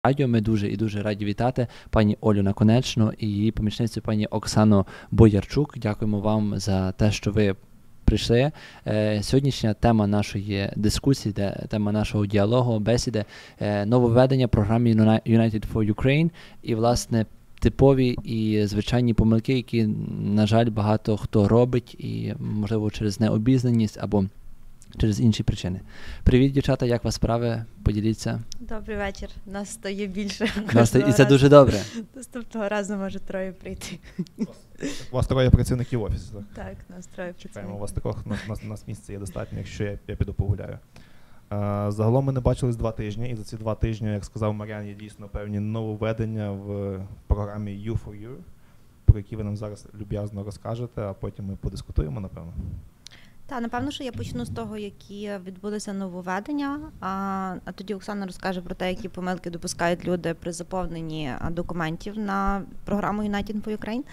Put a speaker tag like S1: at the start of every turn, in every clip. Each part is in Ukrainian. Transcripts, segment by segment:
S1: радіо. Ми дуже і дуже раді вітати пані Олю Наконечну і її помічницю пані Оксану Боярчук. Дякуємо вам за те, що ви прийшли. Сьогоднішня тема нашої дискусії, тема нашого діалогу, бесіди, нововведення програми United for Ukraine і, власне, типові і звичайні помилки, які, на жаль, багато хто робить і, можливо, через необізнаність або через інші причини. Привіт, дівчата, як вас справи? Поділіться.
S2: Добрий вечір. Нас стає більше.
S1: І це дуже добре.
S2: Наступного разу може троє прийти.
S3: У вас троє працівників офісу, так?
S2: Так, нас троє працівників.
S3: Чекаємо, у вас таких, у нас місця є достатньо, якщо я піду погуляю. Загалом ми не бачились 2 тижні, і за ці 2 тижні, як сказав Мар'ян, є дійсно певні нововведення в програмі U4U, про які ви нам зараз люб'язно розкажете, а потім ми подискутуємо, напевно.
S2: Так, напевно, що я почну з того, які відбулися нововведення, а тоді Оксана розкаже про те, які помилки допускають люди при заповненні документів на програму United for Ukraine.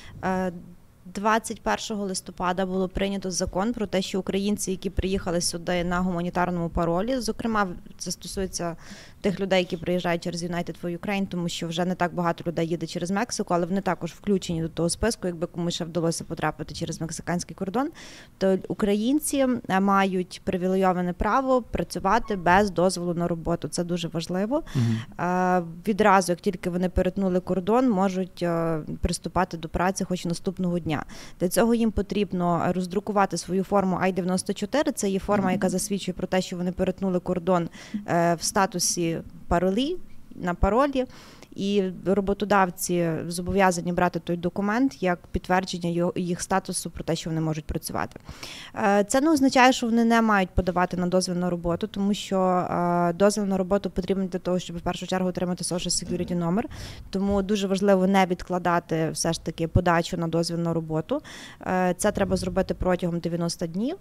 S2: 21 листопада було прийнято закон про те, що українці, які приїхали сюди на гуманітарному паролі, зокрема, це стосується тих людей, які приїжджають через United for Ukraine, тому що вже не так багато людей їде через Мексику, але вони також включені до того списку, якби комусь ще вдалося потрапити через мексиканський кордон, то українці мають привілейоване право працювати без дозволу на роботу. Це дуже важливо. Відразу, як тільки вони перетнули кордон, можуть приступати до праці хоч наступного дня. Для цього їм потрібно роздрукувати свою форму I-94. Це є форма, яка засвідчує про те, що вони перетнули кордон в статусі на паролі. І роботодавці зобов'язані брати той документ як підтвердження їх статусу про те, що вони можуть працювати. Це не означає, що вони не мають подавати на дозвіл на роботу, тому що дозвіл на роботу потрібен для того, щоб в першу чергу отримати Social Security номер. Тому дуже важливо не відкладати все ж таки подачу на дозвіл на роботу. Це треба зробити протягом 90 днів.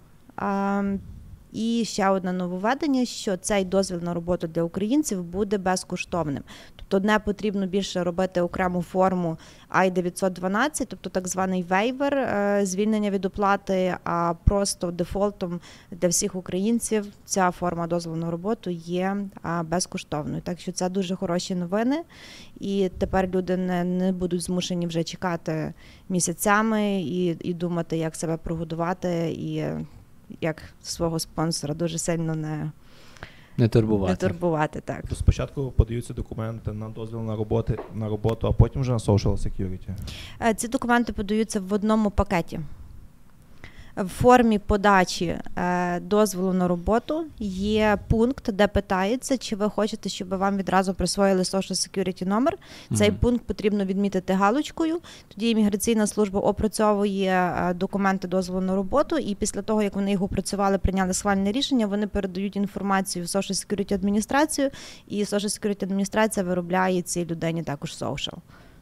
S2: І ще одне нововведення, що цей дозвіл на роботу для українців буде безкоштовним. Тобто не потрібно більше робити окрему форму I-912, тобто так званий вейвер, звільнення від оплати, а просто дефолтом для всіх українців ця форма дозволу на роботу є безкоштовною. Так що це дуже хороші новини, і тепер люди не будуть змушені вже чекати місяцями і думати, як себе прогодувати, і як свого спонсора дуже сильно не турбувати. Так.
S3: То спочатку подаються документи на дозвіл на роботу, а потім вже на Social Security?
S2: Ці документи подаються в одному пакеті. В формі подачі дозволу на роботу є пункт, де питається, чи ви хочете, щоб вам відразу присвоїли Social Security номер. Цей пункт потрібно відмітити галочкою. Тоді імміграційна служба опрацьовує документи дозволу на роботу, і після того, як вони їх опрацювали, прийняли схвальне рішення, вони передають інформацію в Social Security адміністрацію, і Social Security адміністрація виробляє цій людині також social.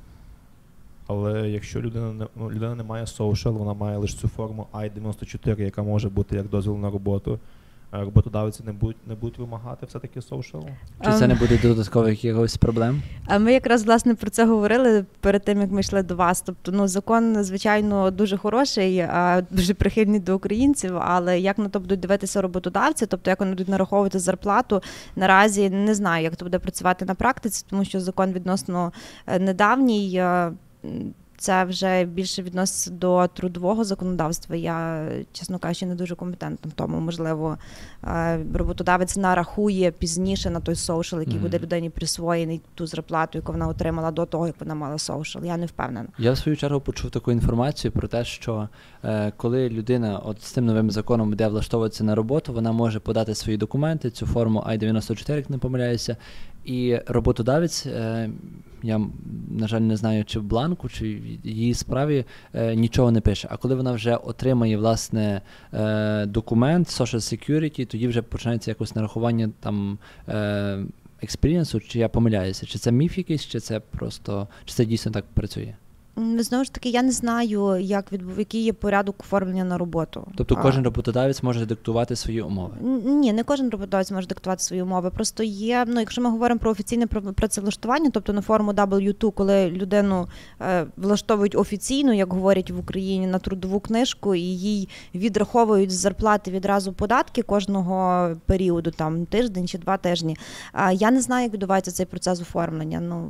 S3: Але якщо людина не має social, вона має лише цю форму I-94, яка може бути як дозвіл на роботу, роботодавці не будуть вимагати все-таки social?
S1: Чи це не буде додаткових якихось проблем?
S2: Ми якраз, власне, про це говорили перед тим, як ми йшли до вас. Тобто, закон, звичайно, дуже хороший, дуже прихильний до українців, але як на то будуть дивитися роботодавці, тобто як вони будуть нараховувати зарплату, наразі не знаю, як це буде працювати на практиці, тому що закон відносно недавній. Це вже більше відноситься до трудового законодавства. Я, чесно кажучи, не дуже компетентна в тому. Можливо, роботодавець нарахує пізніше на той соушал, який буде людині присвоєний, ту зарплату, яку вона отримала до того, як вона мала соушал. Я не впевнена.
S1: Я в свою чергу почув таку інформацію про те, що коли людина от з цим новим законом буде влаштовуватися на роботу, вона може подати свої документи, цю форму I-94, як не помиляюся, і роботодавець, я, на жаль, не знаю, чи в бланку, чи в її справі нічого не пише. А коли вона вже отримає, власне, документ Social Security, тоді вже починається якось нарахування там експірієнсу, чи я помиляюся? Чи це міф якийсь, чи це просто, чи це дійсно так працює?
S2: Знову ж таки, я не знаю, який є порядок оформлення на роботу.
S1: Тобто кожен роботодавець може диктувати свої умови?
S2: Ні, не кожен роботодавець може диктувати свої умови. Просто є, якщо ми говоримо про офіційне працевлаштування, тобто на форму W2, коли людину влаштовують офіційно, як говорять в Україні, на трудову книжку, і їй відраховують з зарплати відразу податки кожного періоду, там тиждень чи 2 тижні. Я не знаю, як відбувається цей процес оформлення.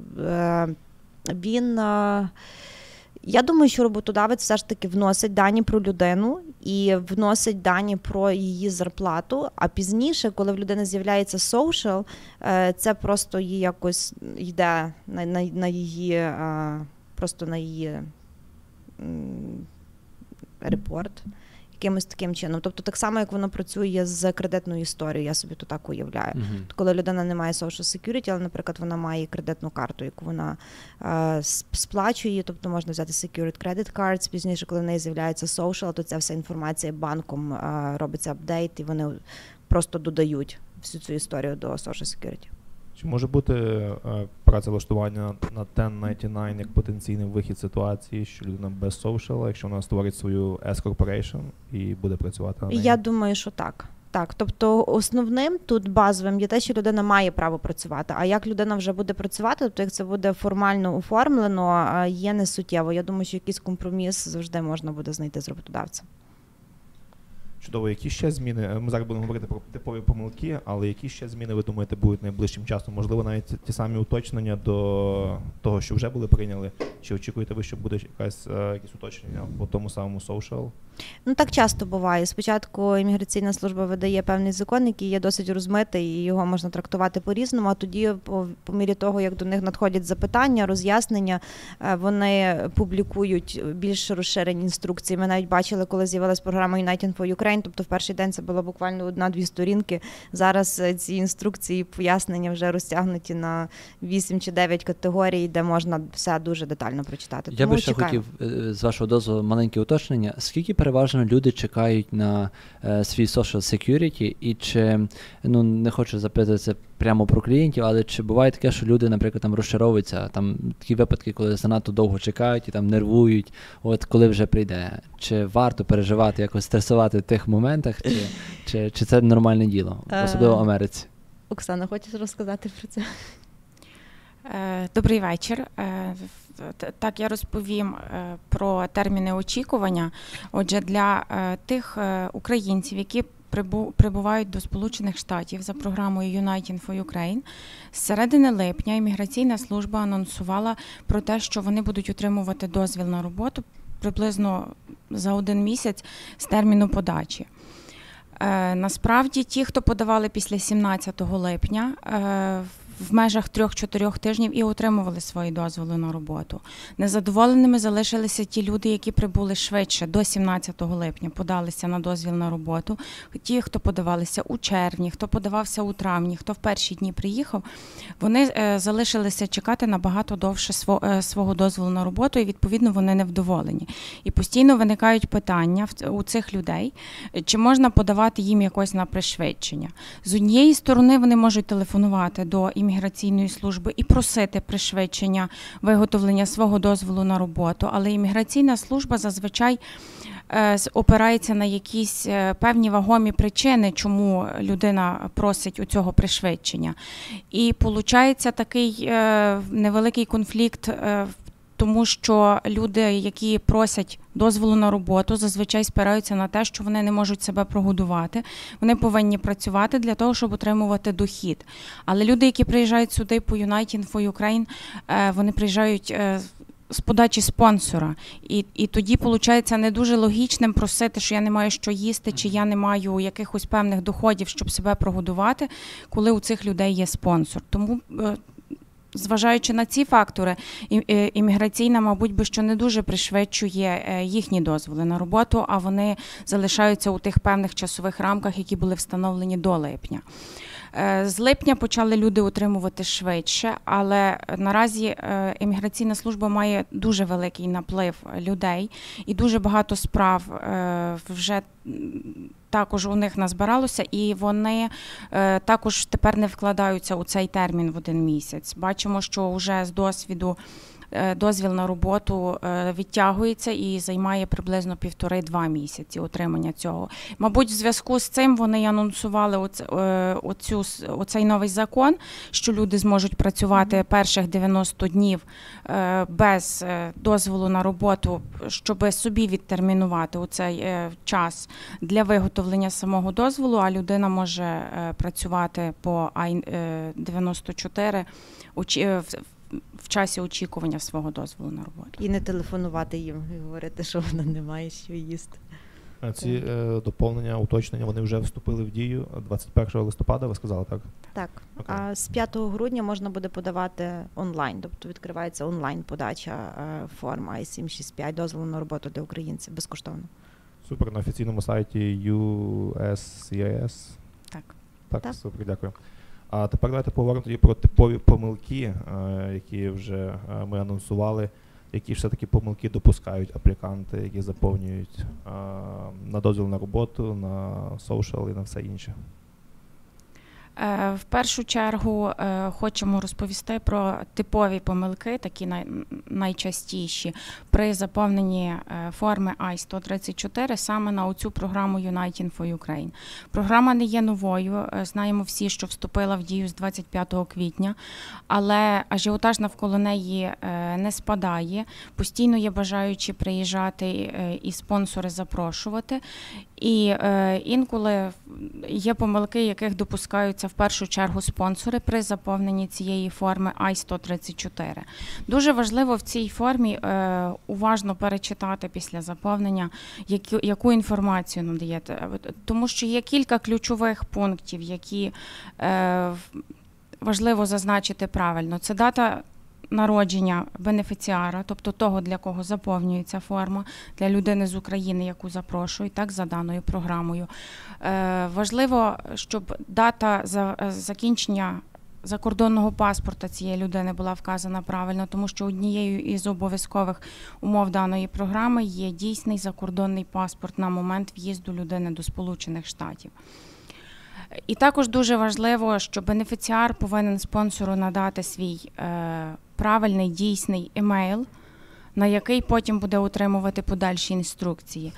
S2: Я думаю, що роботодавець все ж таки вносить дані про людину і вносить дані про її зарплату, а пізніше, коли в людини з'являється social, це просто її якось йде на її, просто на її репорт якимось таким чином. Тобто так само, як воно працює з кредитною історією, я собі то так уявляю. Коли людина не має social security, але, наприклад, вона має кредитну карту, яку вона сплачує, тобто можна взяти secured credit cards, пізніше, коли в неї з'являється social, то ця вся інформація банком робиться апдейт, і вони просто додають всю цю історію до social security.
S3: Чи може бути працевлаштування на 1099 як потенційний вихід з ситуації, що людина без social, якщо вона створить свою S-Corporation і буде працювати на неї?
S2: Я думаю, що так. Так, тобто основним тут базовим є те, що людина має право працювати, а як людина вже буде працювати, тобто як це буде формально оформлено, є не суттєво. Я думаю, що якийсь компроміс завжди можна буде знайти з роботодавцем.
S3: Чудово, які ще зміни, ми зараз будемо говорити про типові помилки, але які ще зміни, ви думаєте, будуть найближчим часом? Можливо, навіть ті самі уточнення до того, що вже були прийняли? Чи очікуєте ви, що буде якісь уточнення по тому самому social?
S2: Так часто буває. Спочатку імміграційна служба видає певний закон, який є досить розмитий, і його можна трактувати по-різному, а тоді, по мірі того, як до них надходять запитання, роз'яснення, вони публікують більш розширені інструкції. Ми навіть бачили, коли з'явилась програма United for Ukraine, тобто в перший день це було буквально 1-2 сторінки. Зараз ці інструкції, пояснення вже розтягнуті на 8 чи 9 категорій, де можна все дуже детально прочитати.
S1: Я би ще хотів, з вашого дозволу, маленьке уточнення. Скільки переважно люди чекають на свій social security, і чи, не хочу запитати це прямо про клієнтів, але чи буває таке, що люди, наприклад, там розчаровуються, там такі випадки, коли занадто довго чекають і там нервують, от коли вже прийде? Чи варто переживати, якось стресувати в тих моментах, чи це нормальне діло, особливо в Америці?
S2: Оксана, хочеш розказати про це?
S4: Добрий вечір. Так, я розповім про терміни очікування. Отже, для тих українців, які прибувають до Сполучених Штатів за програмою United for Ukraine, з середини липня імміграційна служба анонсувала про те, що вони будуть отримувати дозвіл на роботу приблизно за 1 місяць з терміну подачі. Насправді, ті, хто подавали після 17 липня, в межах 3-4 тижнів і отримували свої дозволи на роботу. Незадоволеними залишилися ті люди, які прибули швидше, до 17 липня, подалися на дозвіл на роботу. Ті, хто подавалися у червні, хто подавався у травні, хто в перші дні приїхав, вони залишилися чекати набагато довше свого дозволу на роботу, і, відповідно, вони невдоволені. І постійно виникають питання у цих людей, чи можна подавати їм якось на пришвидшення. З однієї сторони, вони можуть телефонувати до імміграційної служби і просити пришвидшення виготовлення свого дозволу на роботу, але імміграційна служба зазвичай опирається на якісь певні вагомі причини, чому людина просить у цього пришвидшення. І виходить такий невеликий конфлікт, тому що люди, які просять дозволу на роботу, зазвичай спираються на те, що вони не можуть себе прогодувати, вони повинні працювати для того, щоб отримувати дохід. Але люди, які приїжджають сюди по United for Ukraine, вони приїжджають з подачі спонсора. І тоді, виходить, не дуже логічним просити, що я не маю що їсти, чи я не маю якихось певних доходів, щоб себе прогодувати, коли у цих людей є спонсор. Тому, зважаючи на ці фактори, імміграційна, мабуть, би що не дуже пришвидшує їхні дозволи на роботу, а вони залишаються у тих певних часових рамках, які були встановлені до липня. З липня почали люди отримувати швидше, але наразі імміграційна служба має дуже великий наплив людей і дуже багато справ вже також у них назбиралося, і вони також тепер не вкладаються у цей термін в 1 місяць. Бачимо, що вже з досвіду дозвіл на роботу відтягується і займає приблизно 1,5-2 місяці отримання цього. Мабуть, в зв'язку з цим вони анонсували оцей новий закон, що люди зможуть працювати перших 90 днів без дозволу на роботу, щоб собі відтермінувати оцей час для виготовлення самого дозволу, а людина може працювати по I-94 в часі очікування свого дозволу на роботу.
S2: І не телефонувати їм і говорити, що вона не має що їсти.
S3: Ці доповнення, уточнення, вони вже вступили в дію 21 листопада, ви сказали, так?
S2: Так.
S3: Окей.
S2: А з 5 грудня можна буде подавати онлайн, тобто відкривається онлайн-подача форм I-765, дозволу на роботу для українців, безкоштовно.
S3: Супер, на офіційному сайті USCIS.
S4: Так.
S3: Так, супер, дякую. А тепер давайте поговоримо тоді про типові помилки, які вже ми анонсували. Які все-таки помилки допускають апліканти, які заповнюють на дозвіл на роботу, на social і на все інше?
S4: В першу чергу хочемо розповісти про типові помилки, такі найчастіші, при заповненні форми I-134 саме на оцю програму United for Ukraine. Програма не є новою, знаємо всі, що вступила в дію з 25 квітня, але ажіотаж навколо неї не спадає, постійно є бажаючі приїжджати і спонсори запрошувати. І інколи є помилки, яких допускаються в першу чергу спонсори при заповненні цієї форми I-134. Дуже важливо в цій формі уважно перечитати після заповнення, яку інформацію надаєте. Тому що є кілька ключових пунктів, які важливо зазначити правильно. Це дата народження бенефіціара, тобто того, для кого заповнюється форма, для людини з України, яку запрошують, так, за даною програмою. Важливо, щоб дата закінчення закордонного паспорта цієї людини була вказана правильно, тому що однією із обов'язкових умов даної програми є дійсний закордонний паспорт на момент в'їзду людини до Сполучених Штатів. І також дуже важливо, що бенефіціар повинен спонсору надати свій правильний, дійсний емейл, на який потім буде отримувати подальші інструкції.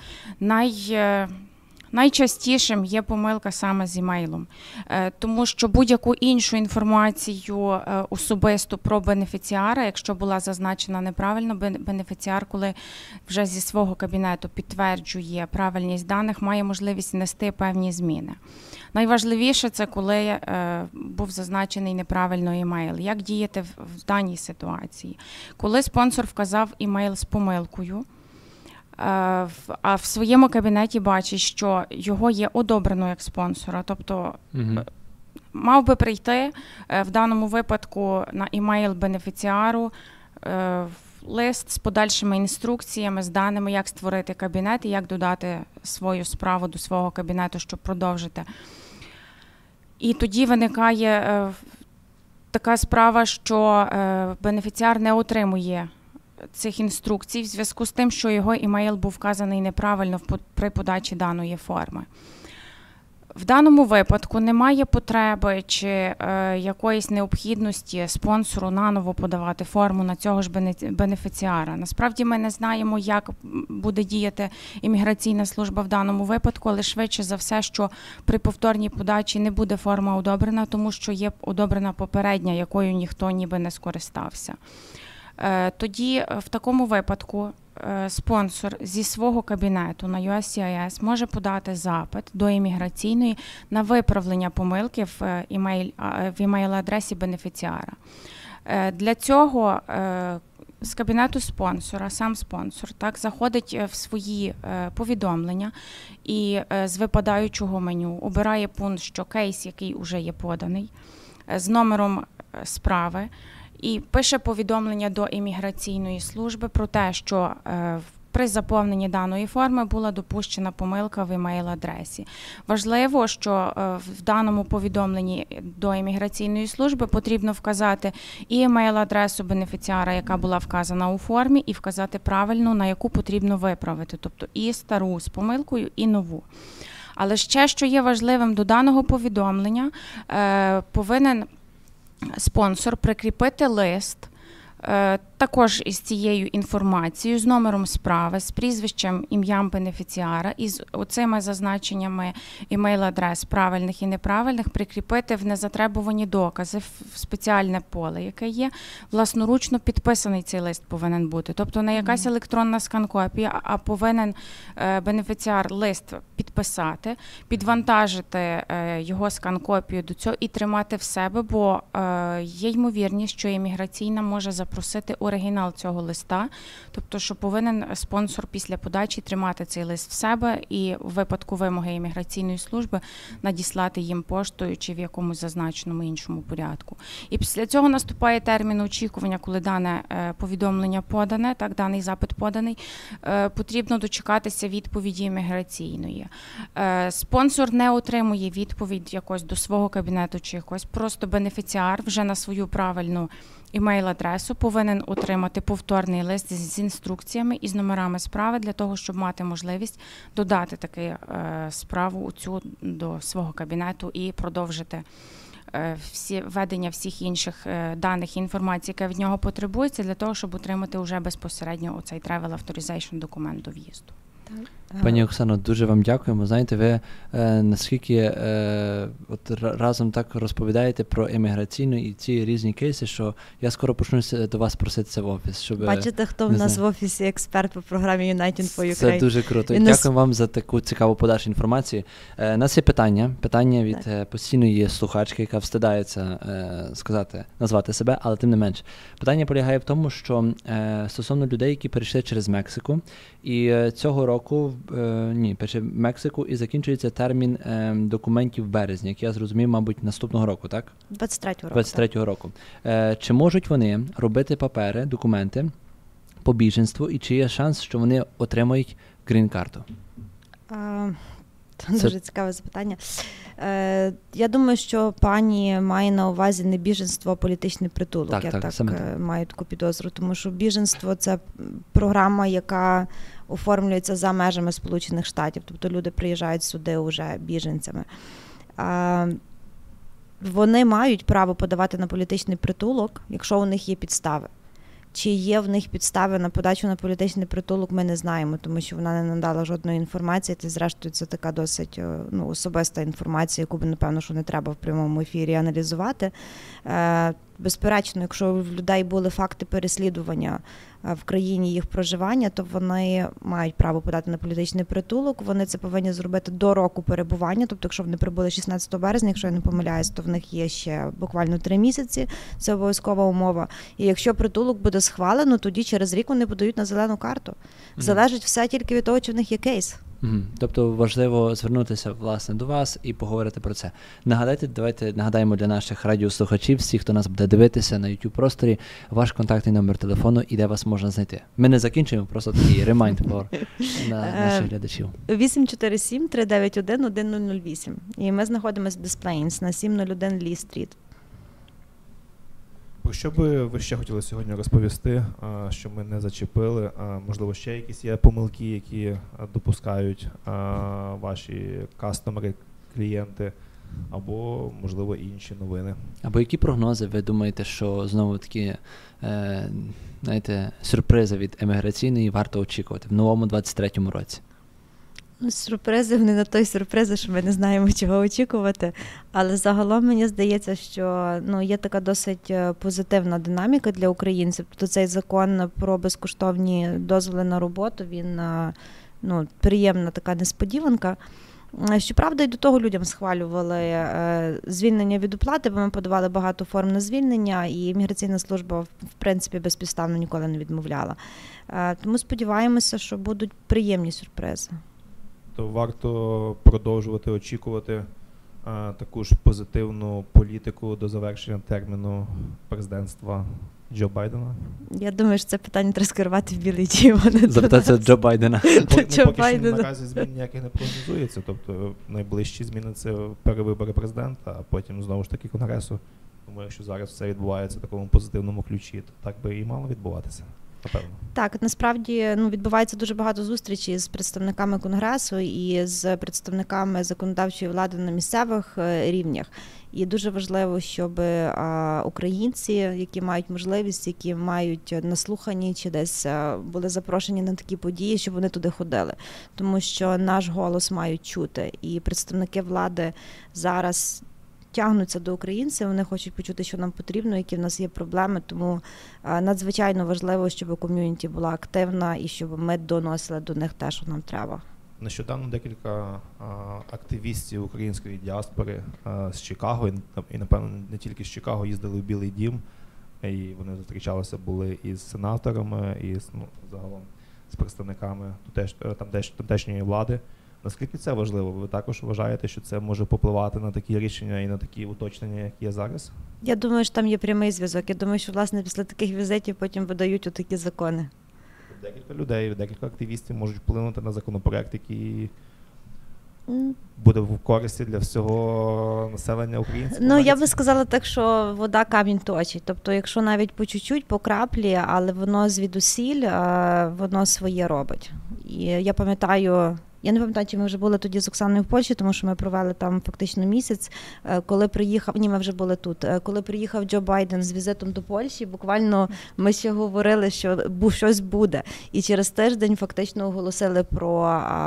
S4: Найчастішим є помилка саме з емейлом, тому що будь-яку іншу інформацію особисту про бенефіціара, якщо була зазначена неправильно, бенефіціар, коли вже зі свого кабінету підтверджує правильність даних, має можливість внести певні зміни. Найважливіше – це коли був зазначений неправильно емейл. Як діяти в даній ситуації? Коли спонсор вказав емейл з помилкою, а в своєму кабінеті бачить, що його є одобрено як спонсора, тобто мав би прийти в даному випадку на емейл бенефіціару лист з подальшими інструкціями, з даними, як створити кабінет і як додати свою справу до свого кабінету, щоб продовжити. І тоді виникає така справа, що бенефіціар не отримує цих інструкцій в зв'язку з тим, що його емейл був вказаний неправильно при подачі даної форми. В даному випадку немає потреби чи якоїсь необхідності спонсору наново подавати форму на цього ж бенефіціара. Насправді ми не знаємо, як буде діяти імміграційна служба в даному випадку, але швидше за все, що при повторній подачі не буде форма одобрена, тому що є одобрена попередня, якою ніхто ніби не скористався. Тоді в такому випадку спонсор зі свого кабінету на USCIS може подати запит до імміграційної на виправлення помилки в імейл-адресі бенефіціара. Для цього з кабінету спонсора, сам спонсор, так, заходить в свої повідомлення і з випадаючого меню обирає пункт, що кейс, який вже є поданий, з номером справи, і пише повідомлення до імміграційної служби про те, що при заповненні даної форми була допущена помилка в імейл-адресі. Важливо, що в даному повідомленні до імміграційної служби потрібно вказати і імейл-адресу бенефіціара, яка була вказана у формі, і вказати правильну, на яку потрібно виправити, тобто і стару з помилкою, і нову. Але ще, що є важливим до даного повідомлення, повинен спонсор прикріпити лист також із цією інформацією, з номером справи, з прізвищем, ім'ям бенефіціара і з оцими зазначеннями імейл-адрес правильних і неправильних прикріпити в незатребувані докази в спеціальне поле, яке є. Власноручно підписаний цей лист повинен бути. Тобто не якась електронна скан-копія, а повинен бенефіціар лист підписати, підвантажити його скан-копію до цього і тримати в себе, бо є ймовірність, що імміграційна може запросити оригінал цього листа, тобто що повинен спонсор після подачі тримати цей лист в себе і в випадку вимоги імміграційної служби надіслати їм поштою чи в якомусь зазначеному іншому порядку. І після цього наступає термін очікування, коли дане повідомлення подане, так, даний запит поданий, потрібно дочекатися відповіді імміграційної. Спонсор не отримує відповідь якось до свого кабінету чи якось, просто бенефіціар вже на свою правильну імейл-адресу повинен отримати повторний лист з інструкціями і з номерами справи для того, щоб мати можливість додати таку справу цю до свого кабінету і продовжити ведення всіх інших даних і інформації, яка від нього потребується, для того, щоб отримати вже безпосередньо оцей Travel Authorization документ до в'їзду.
S1: Пані Оксано, дуже вам дякуємо. Знаєте, ви наскільки от разом так розповідаєте про еміграційну і ці різні кейси, що я скоро почну до вас проситися в офіс. Щоб,
S2: бачите, хто в нас в офісі експерт по програмі United for Ukraine.
S1: Це дуже круто. Дякую вам за таку цікаву подачу інформації. У нас є питання від постійної слухачки, яка встидається назвати себе, але тим не менш. Питання полягає в тому, що стосовно людей, які перейшли через Мексику, і цього року Мексику, і закінчується термін документів в березні, як я зрозумів, мабуть, наступного року, так? 23-го року. Чи можуть вони робити папери, документи по біженству, і чи є шанс, що вони отримають грін-карту?
S2: Дуже цікаве запитання. Я думаю, що пані має на увазі не біженство, а політичний притулок. Я маю таку підозру, тому що біженство – це програма, яка оформлюється за межами Сполучених Штатів, тобто люди приїжджають сюди вже біженцями. Вони мають право подавати на політичний притулок, якщо у них є підстави. Чи є в них підстави на подачу на політичний притулок, ми не знаємо, тому що вона не надала жодної інформації. Це, зрештою, це така досить особиста інформація, яку, напевно, що не треба в прямому ефірі аналізувати. Безперечно, якщо в людей були факти переслідування в країні їх проживання, то вони мають право подати на політичний притулок. Вони це повинні зробити до року перебування. Тобто, якщо вони прибули 16 березня, якщо я не помиляюсь, то в них є ще буквально 3 місяці. Це обов'язкова умова. І якщо притулок буде схвалено, тоді через рік вони подають на зелену карту. Залежить все тільки від того, чи в них є кейс.
S1: Тобто важливо звернутися, власне, до вас і поговорити про це. Давайте нагадаємо для наших радіослухачів, всіх, хто нас буде дивитися на YouTube-просторі, ваш контактний номер телефону і де вас можна знайти. Ми не закінчуємо, просто такий ремайнд на наших глядачів.
S2: 847-391-1008. І ми знаходимося в Des Plaines на 701 Лі Стріт.
S3: Про що би ви ще хотіли сьогодні розповісти, що ми не зачепили? Можливо, ще якісь є помилки, які допускають ваші кастомери, клієнти, або, можливо, інші новини?
S1: Або які прогнози ви думаєте, що знову такі, сюрпризи від еміграційної варто очікувати в новому 23-му році?
S2: Сюрпризи, вони на той сюрпризи, що ми не знаємо, чого очікувати. Але загалом мені здається, що є така досить позитивна динаміка для українців. Тобто цей закон про безкоштовні дозволи на роботу, він приємна така несподіванка. Щоправда, і до того людям схвалювали звільнення від оплати, бо ми подавали багато форм на звільнення, і міграційна служба, в принципі, безпідставно ніколи не відмовляла. Тому сподіваємося, що будуть приємні сюрпризи.
S3: То варто продовжувати очікувати таку ж позитивну політику до завершення терміну президентства Джо Байдена?
S2: Я думаю, що це питання треба скерувати в Білий Дім.
S1: Запитатися Джо Байдена.
S3: Поки що наразі змін ніяких не прогнозується. Тобто найближчі зміни – це перевибори президента, а потім знову ж таки Конгресу. Тому якщо зараз все відбувається в такому позитивному ключі, то так би і мало відбуватися. напевно.
S2: Так, насправді відбувається дуже багато зустрічей з представниками Конгресу і з представниками законодавчої влади на місцевих рівнях. І дуже важливо, щоб українці, які мають можливість, які мають наслухані чи десь були запрошені на такі події, щоб вони туди ходили. Тому що наш голос мають чути. І представники влади зараз тягнуться до українців, вони хочуть почути, що нам потрібно, які в нас є проблеми, тому надзвичайно важливо, щоб ком'юніті була активна і щоб ми доносили до них те, що нам треба.
S3: Нещодавно декілька активістів української діаспори з Чикаго, і, напевно, не тільки з Чикаго, їздили в Білий дім, і вони зустрічалися були із сенаторами, і загалом з представниками тамтешньої влади. Наскільки це важливо? Ви також вважаєте, що це може попливати на такі рішення і на такі уточнення, які є зараз?
S2: Я думаю, що там є прямий зв'язок. Я думаю, що, власне, після таких візитів потім видають отакі закони.
S3: Декілька людей, декілька активістів можуть вплинути на законопроект, який буде в користі для всього населення українців?
S2: Я би сказала так, що вода камінь точить. Тобто, якщо навіть по чуть-чуть, по краплі, але воно звідусіль, воно своє робить. І я не пам'ятаю, чи ми вже були тоді з Оксаною в Польщі, тому що ми провели там фактично місяць, коли приїхав, ми вже були тут, коли приїхав Джо Байден з візитом до Польщі, буквально ми ще говорили, що щось буде. І через тиждень фактично оголосили про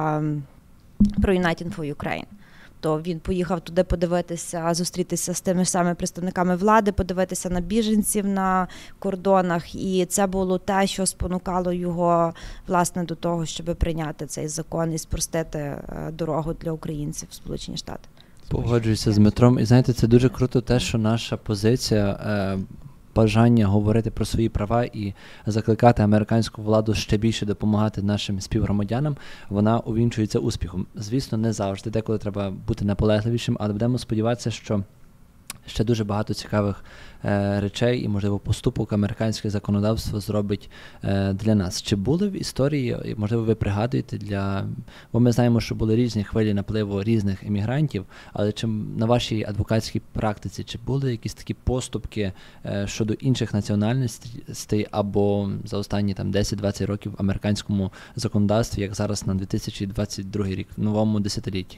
S2: United for Ukraine. То він поїхав туди подивитися, зустрітися з тими ж самими представниками влади, подивитися на біженців на кордонах. І це було те, що спонукало його, власне, до того, щоб прийняти цей закон і спростити дорогу для українців в Сполучені Штати.
S1: Погоджуюся з Дмитром. І знаєте, це дуже круто те, що наша позиція, бажання говорити про свої права і закликати американську владу ще більше допомагати нашим співгромадянам, вона увінчується успіхом. Звісно, не завжди, деколи треба бути наполегливішим, але будемо сподіватися, що ще дуже багато цікавих речей і, можливо, поступок американське законодавство зробить для нас. Чи були в історії, можливо, ви пригадуєте, бо ми знаємо, що були різні хвилі напливу різних іммігрантів, але чи на вашій адвокатській практиці, чи були якісь такі поступки щодо інших національностей або за останні 10-20 років в американському законодавстві, як зараз на 2022 рік, в новому десятилітті?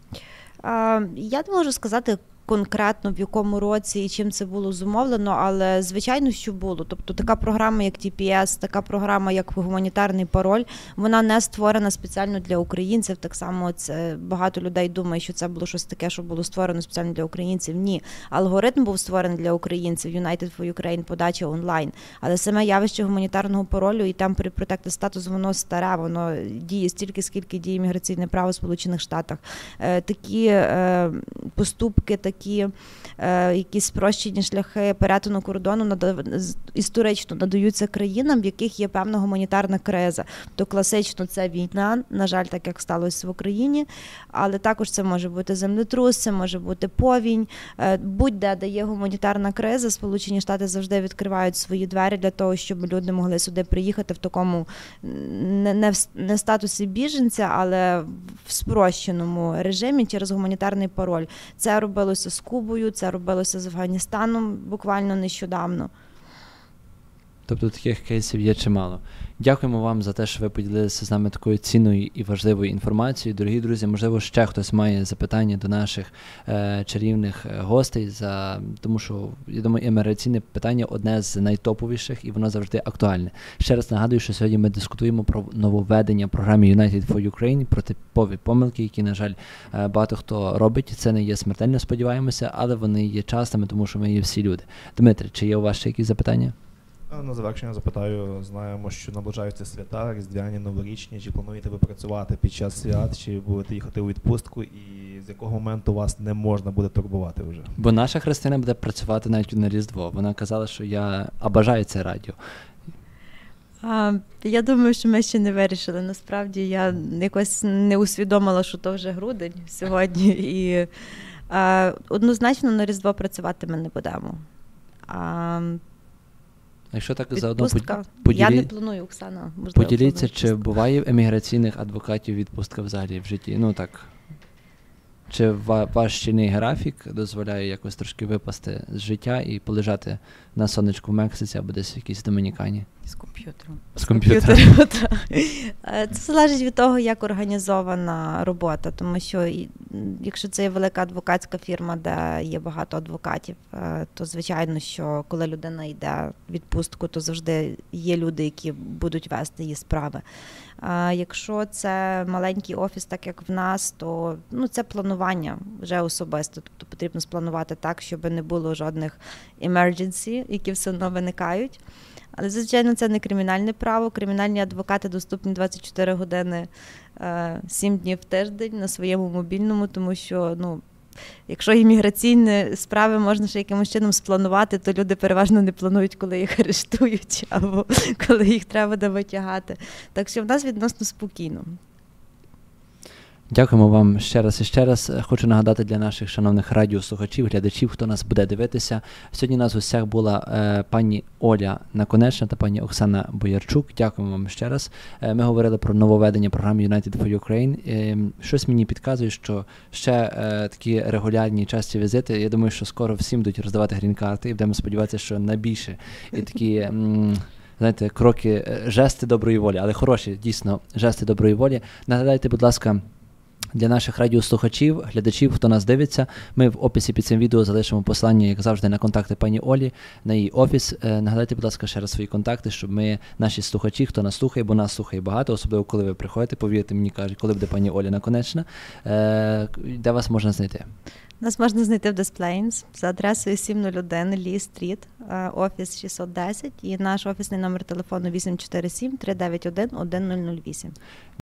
S2: Я не можу сказати конкретно в якому році і чим це було зумовлено, але звичайно, що було. Тобто така програма, як TPS, така програма, як гуманітарний пароль, вона не створена спеціально для українців. Так само багато людей думає, що це було щось таке, що було створено спеціально для українців. Ні. Алгоритм був створений для українців, United for Ukraine, подача онлайн. Але саме явище гуманітарного паролю і там Protected Status, воно старе, воно діє стільки, скільки діє міграційне право в Сполучених Штатах. Такі поступки, такі якісь спрощені шляхи перетину кордону історично надаються країнам, в яких є певна гуманітарна криза. То класично це війна, на жаль, так як сталося в Україні, але також це може бути землетрус, це може бути повінь. Будь-де, де є гуманітарна криза, Сполучені Штати завжди відкривають свої двері для того, щоб люди могли сюди приїхати в такому не статусі біженця, але в спрощеному режимі через гуманітарний пароль. Це робилося з Кубою, це робилося з Афганістаном буквально нещодавно.
S1: Тобто таких кейсів є чимало. Дякуємо вам за те, що ви поділилися з нами такою цінною і важливою інформацією. Дорогі друзі, можливо, ще хтось має запитання до наших чарівних гостей, тому що, я думаю, імміграційне питання одне з найтоповіших і воно завжди актуальне. Ще раз нагадую, що сьогодні ми дискутуємо про нововведення програми United for Ukraine, про типові помилки, які, на жаль, багато хто робить. Це не є смертельно, сподіваємося, але вони є частими, тому що ми є всі люди. Дмитре, чи є у вас ще якісь запитання?
S3: На завершення запитаю, знаємо, що наближаються свята, різдвяні, новорічні, чи плануєте ви працювати під час свят, чи будете їхати у відпустку, і з якого моменту вас не можна буде турбувати вже?
S1: Бо наша Христина буде працювати навіть на Різдво. Вона казала, що я обожаю це радіо.
S2: Я думаю, що ми ще не вирішили. Насправді, я якось не усвідомила, що то вже грудень сьогодні. І однозначно на Різдво працювати ми не будемо.
S1: Якщо так заодно
S2: я не планую, Оксана.
S1: Поділіться, чи буває в еміграційних адвокатів відпустка взагалі в житті? Ну так. чи ваш щільний графік дозволяє якось трошки випасти з життя і полежати на сонечку в Мексиці або десь в якійсь Домінікані?
S4: З комп'ютером.
S1: З комп'ютером.
S2: Це залежить від того, як організована робота, тому що якщо це є велика адвокатська фірма, де є багато адвокатів, то звичайно, що коли людина йде в відпустку, то завжди є люди, які будуть вести її справи. А якщо це маленький офіс, так як в нас, то це планування вже особисто. Тобто потрібно спланувати так, щоб не було жодних emergency, які все одно виникають. Але, звичайно, це не кримінальне право. Кримінальні адвокати доступні 24 години, 7 днів в тиждень на своєму мобільному, тому що, якщо імміграційні справи можна ще якимось чином спланувати, то люди переважно не планують, коли їх арештують або коли їх треба буде витягати. Так що в нас відносно спокійно.
S1: Дякуємо вам ще раз і ще раз. Хочу нагадати для наших шановних радіослухачів, глядачів, хто нас буде дивитися. Сьогодні у нас у гостях була пані Оля Наконечна та пані Оксана Боярчук. Дякуємо вам ще раз. Ми говорили про нововведення програми United for Ukraine. Щось мені підказує, що ще такі регулярні часті візити. Я думаю, що скоро всім будуть роздавати грін-карти і будемо сподіватися, що найбільше і такі... знаєте, кроки, жести доброї волі, але хороші, дійсно, жести доброї волі. Нагадайте, будь ласка, для наших радіослухачів, глядачів, хто нас дивиться, ми в описі під цим відео залишимо посилання, як завжди, на контакти пані Олі, на її офіс. Нагадайте, будь ласка, ще раз свої контакти, щоб ми, наші слухачі, хто нас слухає, бо нас слухає багато, особливо коли ви приходите, повірте мені, кажуть, коли буде пані Оля Наконечна, де вас можна знайти?
S2: Нас можна знайти в Des Plaines за адресою 701 Лі Стріт, офіс 610, і наш офісний номер телефону 847-391-1008.